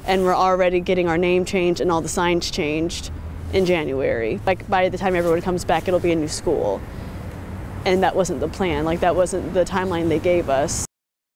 and we're already getting our name changed and all the signs changed in January. Like, by the time everyone comes back, it'll be a new school. And that wasn't the plan. Like, that wasn't the timeline they gave us.